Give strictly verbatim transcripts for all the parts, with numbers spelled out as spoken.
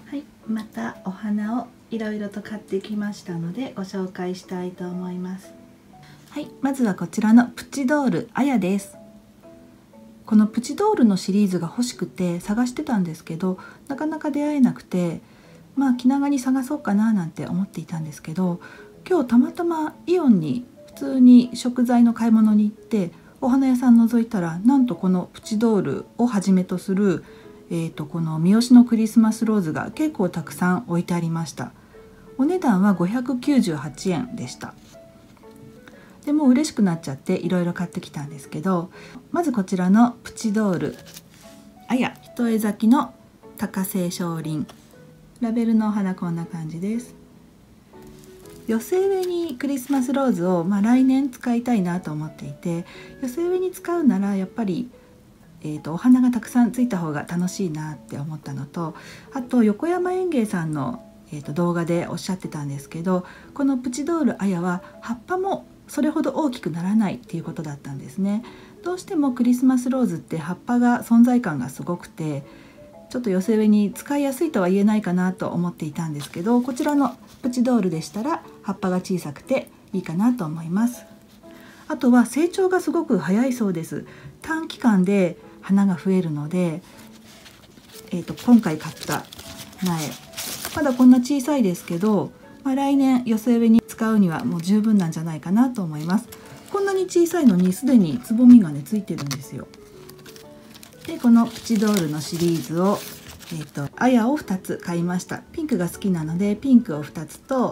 はい、またお花をいろいろと買ってきましたのでご紹介したいと思います。はい、まずはこちらのプチドールあやです。このプチドールのシリーズが欲しくて探してたんですけど、なかなか出会えなくて、まあ気長に探そうかななんて思っていたんですけど、今日たまたまイオンに普通に食材の買い物に行ってお花屋さん覗いたら、なんとこのプチドールをはじめとするえーとこの三好のクリスマスローズが結構たくさん置いてありました。お値段はごひゃくきゅうじゅうはちえんでした。でもう嬉しくなっちゃっていろいろ買ってきたんですけど、まずこちらのプチドールあや一重咲きの多花性小輪、ラベルのお花こんな感じです。寄せ植えにクリスマスローズを、まあ、来年使いたいなと思っていて、寄せ植えに使うならやっぱりえーとお花がたくさんついた方が楽しいなって思ったのと、あと横山園芸さんの、えーと動画でおっしゃってたんですけど、このプチドールあやは葉っぱもそれほど大きくならないっていうことだったんですね。どうしてもクリスマスローズって葉っぱが存在感がすごくて、ちょっと寄せ植えに使いやすいとは言えないかなと思っていたんですけど、こちらのプチドールでしたら葉っぱが小さくていいかなと思います。あとは成長がすごく早いそうです。短期間で花が増えるので、えー、と今回買った苗まだこんな小さいですけど、まあ、来年寄せ植えに使うにはもう十分なんじゃないかなと思います。こんなに小さいのにすでにつぼみがねついてるんですよ。でこのプチドールのシリーズを、えー、とあやをふたつ買いました。ピンクが好きなのでピンクをふたつと、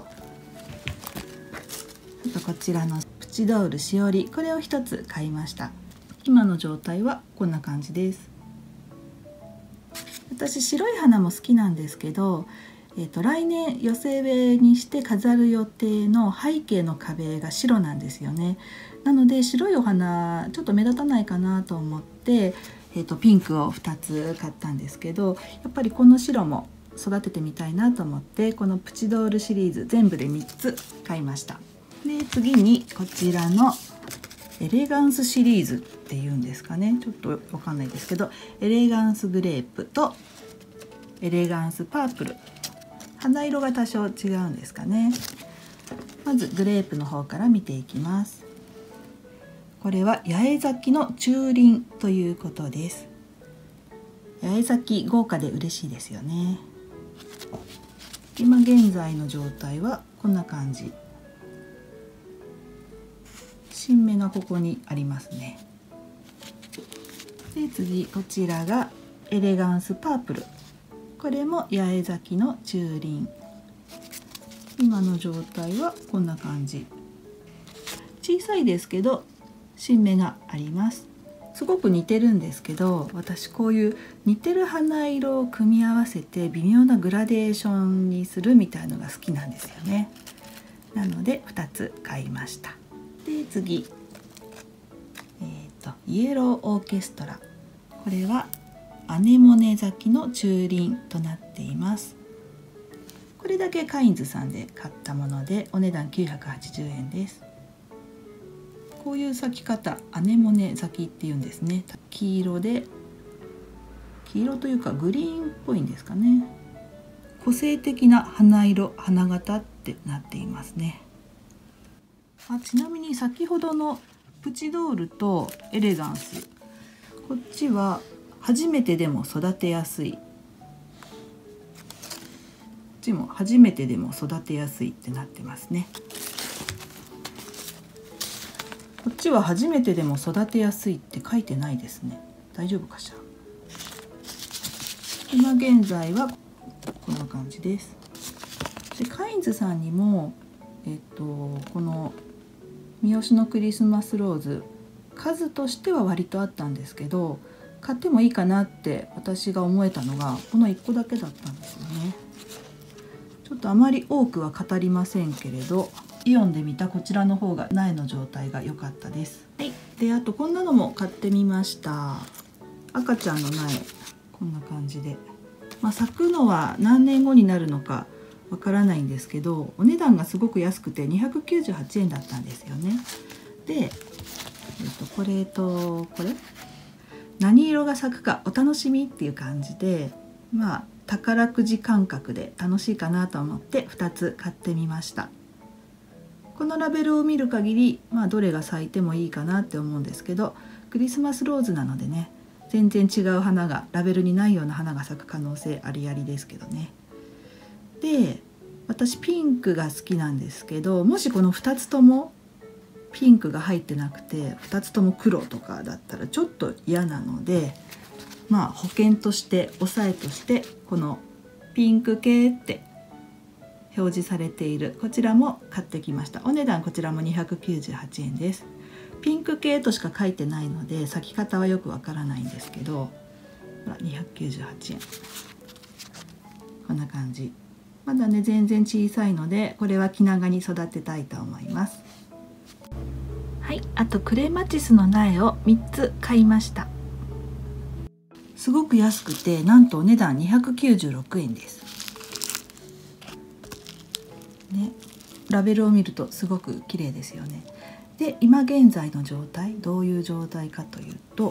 あとこちらのプチドールしおり、これをひとつ買いました。今の状態はこんな感じです。私白い花も好きなんですけど、えーと、来年寄せ植えにして飾る予定の背景の壁が白なんですよね。なので白いお花ちょっと目立たないかなと思って、えーと、ピンクをふたつ買ったんですけど、やっぱりこの白も育ててみたいなと思って、このプチドールシリーズ全部でみっつ買いました。で次にこちらのエレガンスシリーズっていうんですかね、ちょっとわかんないですけど、エレガンスグレープとエレガンスパープル、花色が多少違うんですかね。まずグレープの方から見ていきます。これは八重咲きの中輪ということです。八重咲き豪華で嬉しいですよね。今現在の状態はこんな感じ。新芽がここにありますね。で次こちらがエレガンスパープル、これも八重咲きの中輪。今の状態はこんな感じ。小さいですけど新芽があります。すごく似てるんですけど、私こういう似てる花色を組み合わせて微妙なグラデーションにするみたいのが好きなんですよね。なのでふたつ買いました。で次、えーと、イエローオーケストラ、これはアネモネ咲きの中輪となっています。これだけカインズさんで買ったものでお値段きゅうひゃくはちじゅうえんです。こういう咲き方、アネモネ咲きっていうんですね。黄色で、黄色というかグリーンっぽいんですかね。個性的な花色、花形ってなっていますね。あちなみに先ほどのプチドールとエレガンス、こっちは初めてでも育てやすい、こっちも初めてでも育てやすいってなってますね。こっちは初めてでも育てやすいって書いてないですね。大丈夫かしら。今現在はこんな感じです。でカインズさんにもえっとこの三好のクリスマスローズ、数としては割とあったんですけど、買ってもいいかなって私が思えたのがこのいっこだけだったんですよね。ちょっとあまり多くは語りませんけれど、イオンで見たこちらの方が苗の状態が良かったです。はい、であとこんなのも買ってみました。赤ちゃんの苗、こんな感じで、まあ、咲くのは何年後になるのかわからないんですけど、お値段がすごく安くてにひゃくきゅうじゅうはちえんだったんですよね。で、えっと、これとこれ何色が咲くかお楽しみっていう感じで、まあ宝くじ感覚で楽しいかなと思ってふたつ買ってみました。このラベルを見る限り、まあ、どれが咲いてもいいかなって思うんですけど、クリスマスローズなのでね、全然違う花が、ラベルにないような花が咲く可能性ありありですけどね。で、私ピンクが好きなんですけど、もしこのふたつともピンクが入ってなくてふたつとも黒とかだったらちょっと嫌なので、まあ保険として押さえとしてこのピンク系って表示されているこちらも買ってきました。お値段こちらもにひゃくきゅうじゅうはちえんです。ピンク系としか書いてないので咲き方はよくわからないんですけど、にひゃくきゅうじゅうはちえん、こんな感じ。まだね全然小さいので、これは気長に育てたいと思います。はい、あとクレマチスの苗をみっつ買いました。すごく安くて、なんとお値段にひゃくきゅうじゅうろくえんです。ね、ラベルを見るとすごく綺麗ですよね。で、今現在の状態、どういう状態かというと、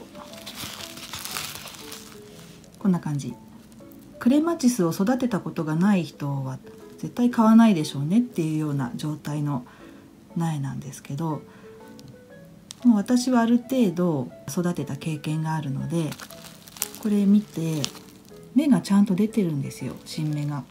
こんな感じ。クレマチスを育てたことがない人は絶対買わないでしょうねっていうような状態の苗なんですけど、もう私はある程度育てた経験があるので、これ見て芽がちゃんと出てるんですよ、新芽が。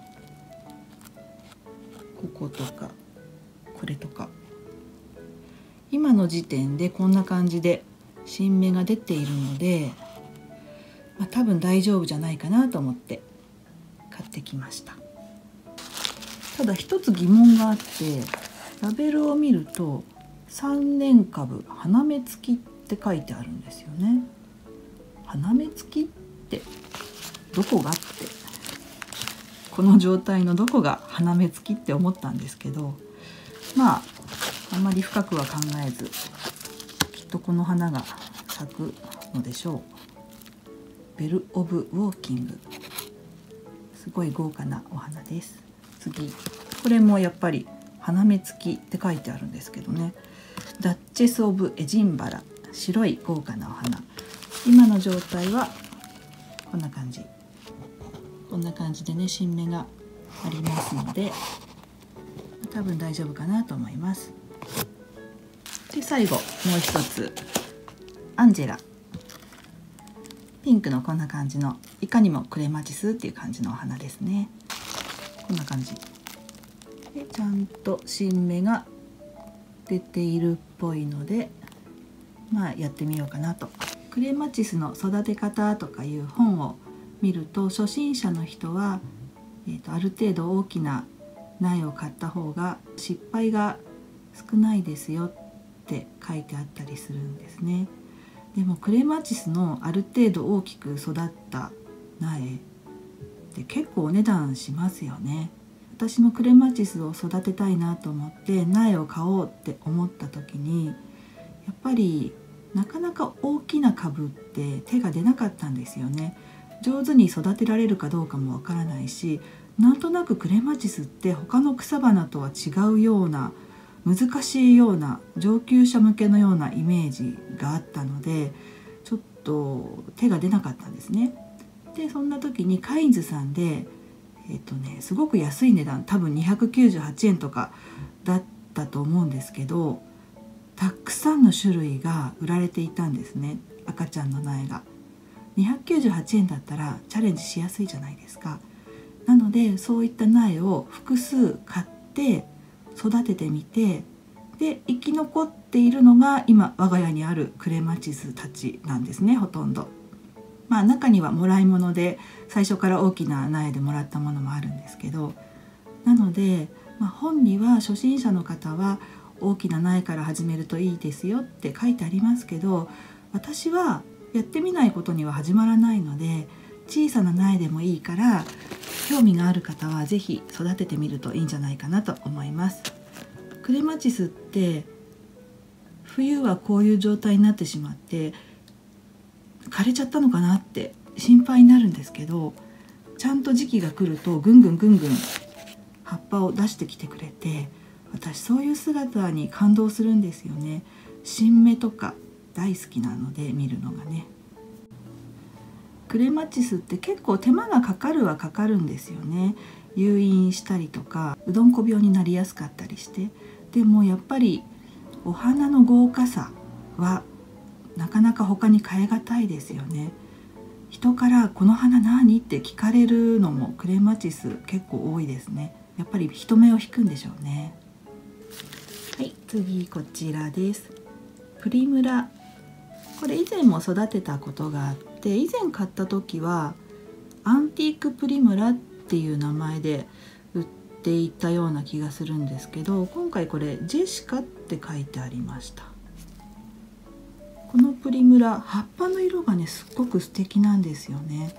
こことかこれとか、今の時点でこんな感じで新芽が出ているので、まあ、多分大丈夫じゃないかなと思って買ってきました。ただ一つ疑問があって、ラベルを見るとさんねん株花芽付きって書いてあるんですよね。花芽付きってどこがって、この状態のどこが花芽付きって思ったんですけど、まああんまり深くは考えず、きっとこの花が咲くのでしょう。ベル・オブ・ウォーキング、すごい豪華なお花です。次、これもやっぱり花芽付きって書いてあるんですけどね。ダッチェス・オブ・エジンバラ、白い豪華なお花。今の状態はこんな感じ。こんな感じでね、新芽がありますので、多分大丈夫かなと思います。で、最後もう一つ、アンジェラ。ピンクのこんな感じの、いかにもクレマチスっていう感じのお花ですね。こんな感じで、ちゃんと新芽が出ているっぽいので、まあやってみようかなと。クレマチスの育て方とかいう本を見ると、初心者の人は、えーと、ある程度大きな苗を買った方が失敗が少ないですよって書いてあったりするんですね。でもクレマチスのある程度大きく育った苗って結構お値段しますよね。私もクレマチスを育てたいなと思って苗を買おうって思った時に、やっぱりなかなか大きな株って手が出なかったんですよね。上手に育てられるかどうかもわからないし、なんとなくクレマチスって他の草花とは違うような、難しいような、上級者向けのようなイメージがあったので、ちょっと手が出なかったんですね。で、そんな時にカインズさんでえっとねすごく安い値段、多分にひゃくきゅうじゅうはちえんとかだったと思うんですけど、たくさんの種類が売られていたんですね。赤ちゃんの苗がにひゃくきゅうじゅうはちえんだったらチャレンジしやすいじゃないですか。なのでそういった苗を複数買って育ててみて、で生き残っているのが今我が家にあるクレマチスたちなんですね、ほとんど。まあ中にはもらい物で最初から大きな苗でもらったものもあるんですけど、なので、まあ、本には初心者の方は大きな苗から始めるといいですよって書いてありますけど、私はやってみないことには始まらないので、小さな苗でもいいから興味がある方は是非育ててみるといいんじゃないかなと思います。クレマチスって冬はこういう状態になってしまって枯れちゃったのかなって心配になるんですけど、ちゃんと時期が来るとぐんぐんぐんぐん葉っぱを出してきてくれて、私そういう姿に感動するんですよね。新芽とか大好きなので見るのがね。 クレマチスって結構手間がかかるはかかるんですよね。誘引したりとかうどんこ病になりやすかったりして、でもやっぱりお花の豪華さはなかなか他に変え難いですよね。人からこの花何って聞かれるのもクレマチス結構多いですね。やっぱり人目を引くんでしょうね。はい、次こちらです。プリムラ。これ以前も育てたことがあって、以前買った時はアンティークプリムラっていう名前で売っていたような気がするんですけど、今回これジェシカって書いてありました。このプリムラ、葉っぱの色がねすっごく素敵なんですよね。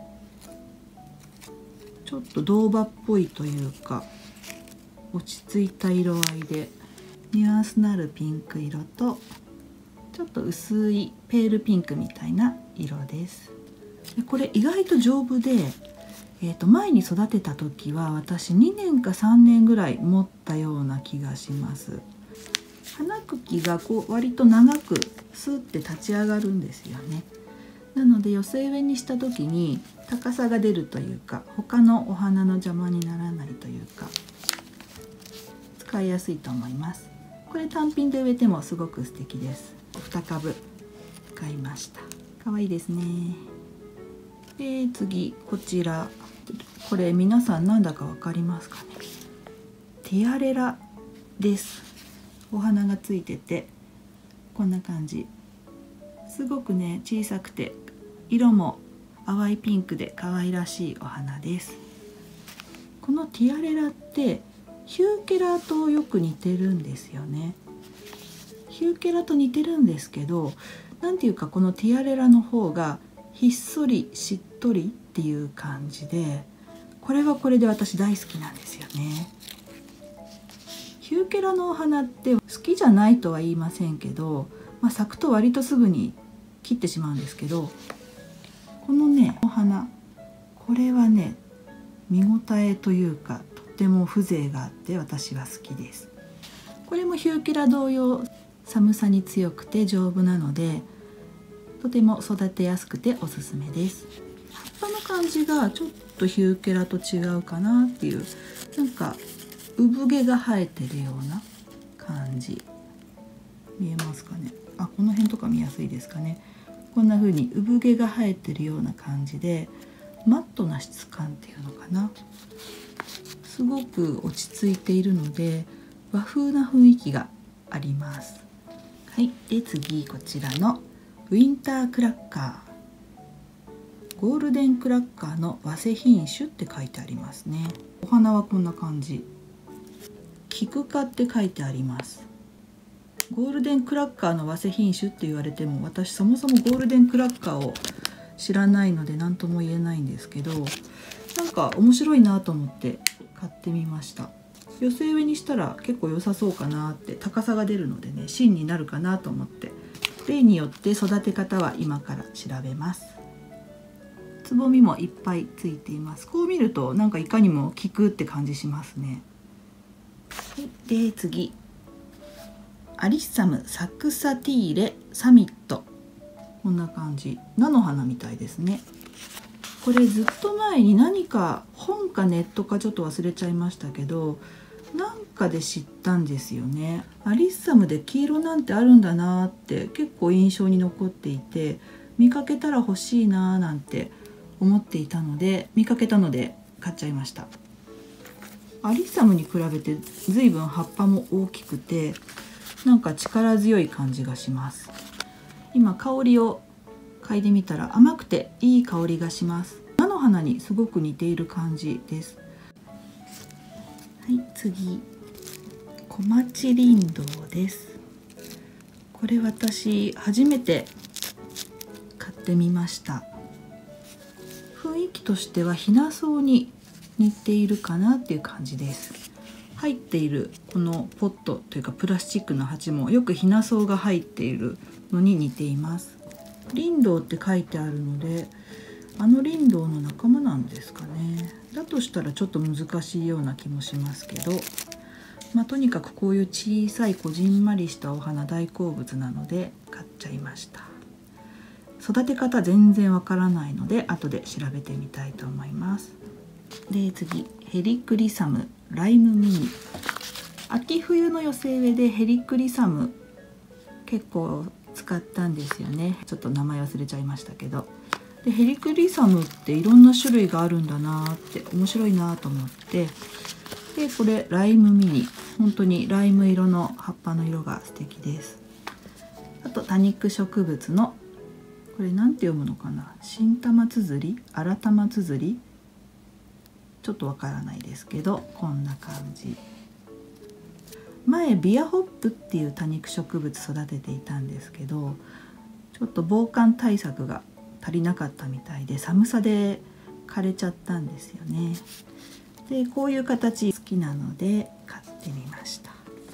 ちょっと銅葉っぽいというか落ち着いた色合いで、ニュアンスのあるピンク色とちょっと薄いペールピンクみたいな色です。でこれ意外と丈夫で、えーと前に育てた時は私にねんかさんねんぐらい持ったような気がします。花茎がこう割と長くスーって立ち上がるんですよね。なので寄せ植えにした時に高さが出るというか、他のお花の邪魔にならないというか使いやすいと思います。これ単品で植えてもすごく素敵です。にかぶ買いました。可愛いですね。で次こちら、これ皆さんなんだか分かりますかね。ティアレラです。お花がついててこんな感じ、すごくね小さくて色も淡いピンクで可愛らしいお花です。このティアレラってヒューケラとよく似てるんですよね。ヒューケラと似てるんですけど、なんていうかこのティアレラの方がひっそりしっとりっていう感じで、これはこれで私大好きなんですよね。ヒューケラのお花って好きじゃないとは言いませんけど、まあ、咲くと割とすぐに切ってしまうんですけど、このねお花、これはね見応えというかとっても風情があって私は好きです。これもヒューケラ同様寒さに強くて丈夫なのでとても育てやすくておすすめです。葉っぱの感じがちょっとヒューケラと違うかなっていう、なんか産毛が生えてるような感じ、見えますかね。あ、この辺とか見やすいですかね。こんな風に産毛が生えてるような感じでマットな質感っていうのかな、すごく落ち着いているので和風な雰囲気があります。はい、で次こちらのウィンタークラッカー、ゴールデンクラッカーの和製品種って書いてありますね。お花はこんな感じ、キク科って書いてあります。ゴールデンクラッカーの和製品種って言われても、私そもそもゴールデンクラッカーを知らないので何とも言えないんですけど、なんか面白いなと思って買ってみました。寄せ植えにしたら結構良さそうかなって、高さが出るのでね芯になるかなと思って、例によって育て方は今から調べます。つぼみもいっぱいついています。こう見るとなんかいかにも効くって感じしますね。で次、アリッサムサクサティーレサミット、こんな感じ、菜の花みたいですね。これずっと前に何か本かネットかちょっと忘れちゃいましたけど、なんかで知ったんですよね。アリッサムで黄色なんてあるんだなって結構印象に残っていて、見かけたら欲しいななんて思っていたので、見かけたので買っちゃいました。アリッサムに比べて随分葉っぱも大きくて、なんか力強い感じがします。今香りを嗅いでみたら甘くていい香りがします。菜の花にすごく似ている感じです。はい、次、小町林道です。これ私初めて買ってみました。雰囲気としてはひな草に似ているかなっていう感じです。入っているこのポットというかプラスチックの鉢もよくひな草が入っているのに似ています。林道って書いてあるので、あの林道の仲間なんですかね。だとしたらちょっと難しいような気もしますけど、まあ、とにかくこういう小さいこじんまりしたお花大好物なので買っちゃいました。 育て方全然わからないので後で調べてみたいと思います。で次ヘリクリサムライムミニ、秋冬の寄せ植えでヘリクリサム結構使ったんですよね。ちょっと名前忘れちゃいましたけど、でヘリクリサムっていろんな種類があるんだなーって面白いなと思って、でこれライムミニ、本当にライム色の葉っぱの色が素敵です。あと多肉植物のこれなんて読むのかな、新玉つづり、新玉つづり、ちょっとわからないですけどこんな感じ。前ビアホップっていう多肉植物育てていたんですけど、ちょっと防寒対策が足りなかったみたいで寒さで枯れちゃったんですよね。でこういう形好きなので買ってみました。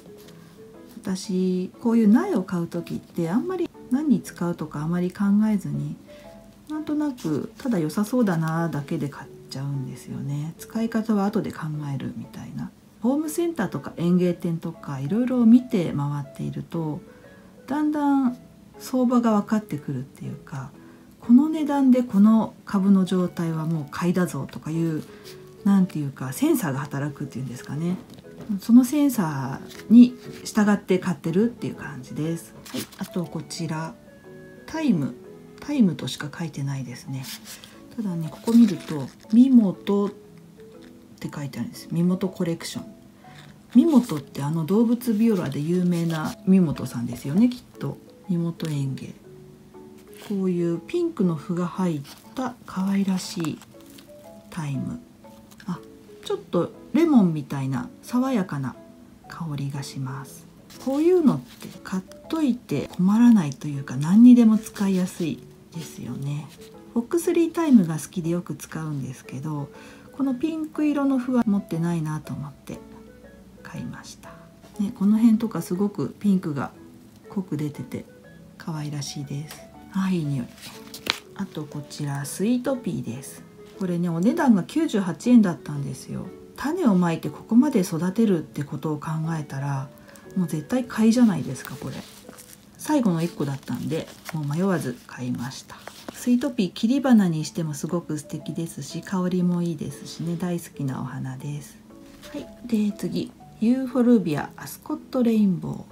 私こういう苗を買う時ってあんまり何に使うとかあまり考えずに、なんとなくただ良さそうだなだけで買っちゃうんですよね。使い方は後で考えるみたいな。ホームセンターとか園芸店とかいろいろ見て回っているとだんだん相場が分かってくるっていうか、この値段でこの株の状態はもう買いだぞとかいう、なんていうかセンサーが働くっていうんですかね。そのセンサーに従って買ってるっていう感じです。はい、あとこちらタイムタイムとしか書いてないですね。ただねここ見るとミモトって書いてあるんです。ミモトコレクション。ミモトってあの動物ビオラで有名なミモトさんですよね、きっと。ミモト園芸。こういうピンクの符が入った可愛らしいタイム。あ、ちょっとレモンみたいな爽やかな香りがします。こういうのって買っといて困らないというか、何にでも使いやすいですよね。フォックスリータイムが好きでよく使うんですけど、このピンク色の符は持ってないなと思って買いました、ね、この辺とかすごくピンクが濃く出てて可愛らしいです。あ、いい匂い。あとこちらスイートピーです。これねお値段がきゅうじゅうはちえんだったんですよ。種をまいてここまで育てるってことを考えたらもう絶対買いじゃないですか。これ最後のいっこだったんでもう迷わず買いました。スイートピー切り花にしてもすごく素敵ですし、香りもいいですしね、大好きなお花です。はい、で次ユーフォルビアアスコットレインボー、こ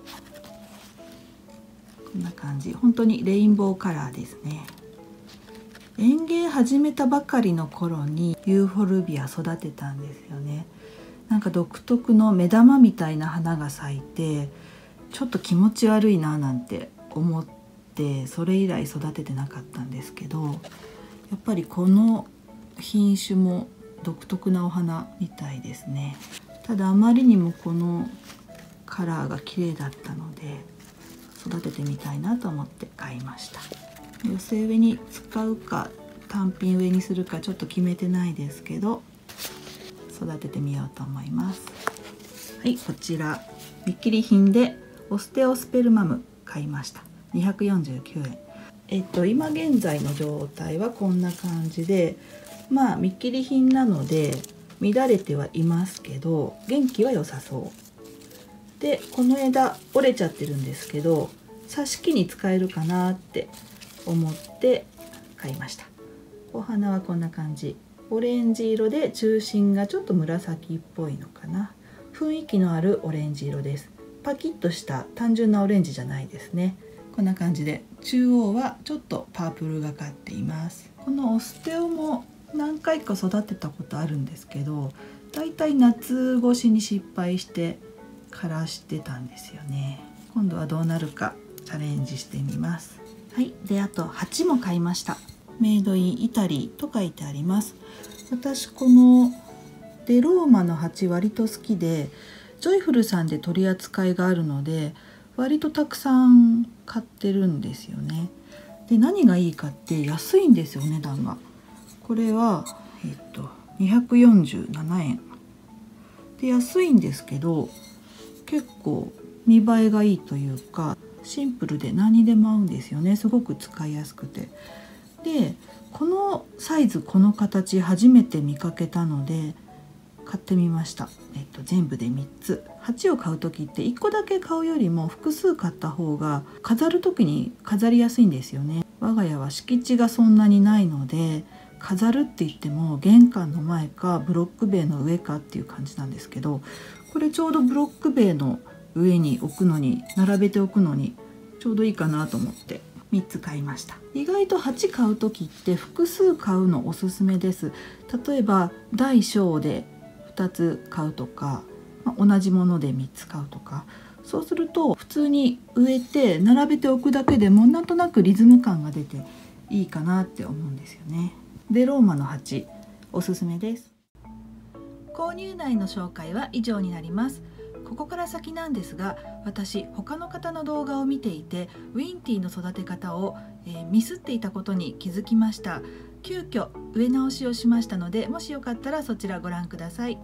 んな感じ。本当にレインボーカラーですね。園芸始めたばかりの頃にユーフォルビア育てたんですよね。なんか独特の目玉みたいな花が咲いてちょっと気持ち悪いななんて思って、それ以来育ててなかったんですけど、やっぱりこの品種も独特なお花みたいですね。ただあまりにもこのカラーが綺麗だったので育ててみたいなと思って買いました。寄せ植えに使うか単品植えにするかちょっと決めてないですけど育ててみようと思います。はい、こちら見切り品でオステオスペルマム買いました。にひゃくよんじゅうきゅうえん。えっと今現在の状態はこんな感じで、まあ見切り品なので乱れてはいますけど元気は良さそう。でこの枝折れちゃってるんですけど挿し木に使えるかなって思って買いました。お花はこんな感じ。オレンジ色で中心がちょっと紫っぽいのかな。雰囲気のあるオレンジ色です。パキッとした単純なオレンジじゃないですね。こんな感じで中央はちょっとパープルがかっています。このオステオも何回か育てたことあるんですけど、だいたい夏越しに失敗して枯らしてたんですよね。今度はどうなるかチャレンジしてみます。はい、であと鉢も買いました。メイドインイタリーと書いてあります。私このデローマの鉢割と好きで、ジョイフルさんで取り扱いがあるので割とたくさん買ってるんですよね。で何がいいかって安いんですよ、値段が。これはえっとにひゃくよんじゅうななえんで安いんですけど結構見栄えがいいというかシンプルで何にでも合うんですよね。すごく使いやすくて。でこのサイズこの形初めて見かけたので買ってみました。えっと、全部でみっつ。鉢を買う時っていっこだけ買うよりも複数買った方が飾る時に飾りやすいんですよね。 我が家は敷地がそんなにないので、飾るって言っても玄関の前かブロック塀の上かっていう感じなんですけど、これちょうどブロック塀の上に置くのに、並べておくのにちょうどいいかなと思ってみっつ買いました。意外と鉢買う時って複数買うのおすすめです。例えば大小でふたつ買うとか、まあ、同じものでみっつ買うとか、そうすると普通に植えて並べておくだけでもなんとなくリズム感が出ていいかなって思うんですよね。でローマの鉢おすすめです。購入内の紹介は以上になります。ここから先なんですが、私他の方の動画を見ていてウィンティの育て方を、えー、ミスっていたことに気づきました。急遽植え直しをしましたので、もしよかったらそちらご覧ください。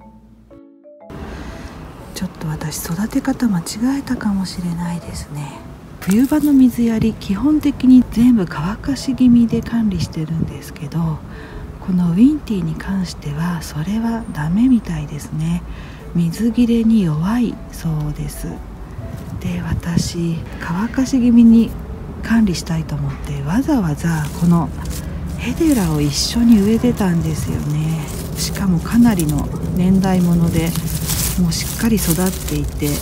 ちょっと私育て方間違えたかもしれないですね。冬場の水やり、基本的に全部乾かし気味で管理してるんですけど、このウィンティに関してはそれはダメみたいですね。水切れに弱いそうです。で、私乾かし気味に管理したいと思ってわざわざこのヘデラを一緒に植えてたんですよね。しかもかなりの年代物で、もうしっかり育っていて、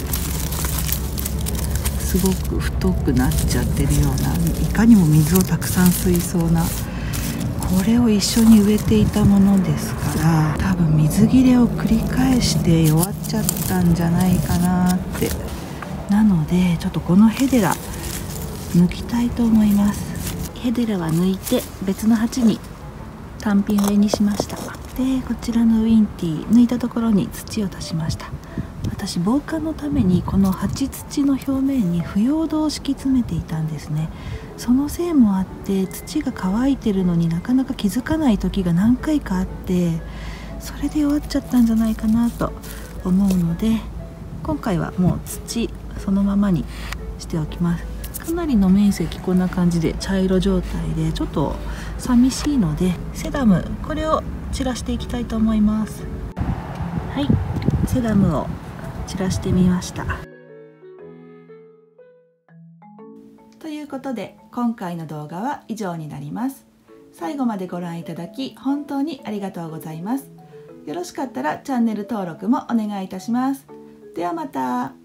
すごく太くなっちゃってるような、いかにも水をたくさん吸いそうな、これを一緒に植えていたものですから、多分水切れを繰り返して弱っちゃったんじゃないかなって。なのでちょっとこのヘデラ抜きたいと思います。ヘデラは抜いて別の鉢に単品植えにしました。でこちらのウィンティ抜いたところに土を足しました。私防寒のためにこの鉢土の表面に腐葉土を敷き詰めていたんですね。そのせいもあって土が乾いてるのになかなか気づかない時が何回かあって、それで弱っちゃったんじゃないかなと思うので、今回はもう土そのままにしておきます。かなりの面積こんな感じで茶色状態でちょっと寂しいので、セダムこれを散らしていきたいと思います。はい、セダムを散らしてみました。ということで今回の動画は以上になります。最後までご覧いただき本当にありがとうございます。よろしかったらチャンネル登録もお願いいたします。ではまた。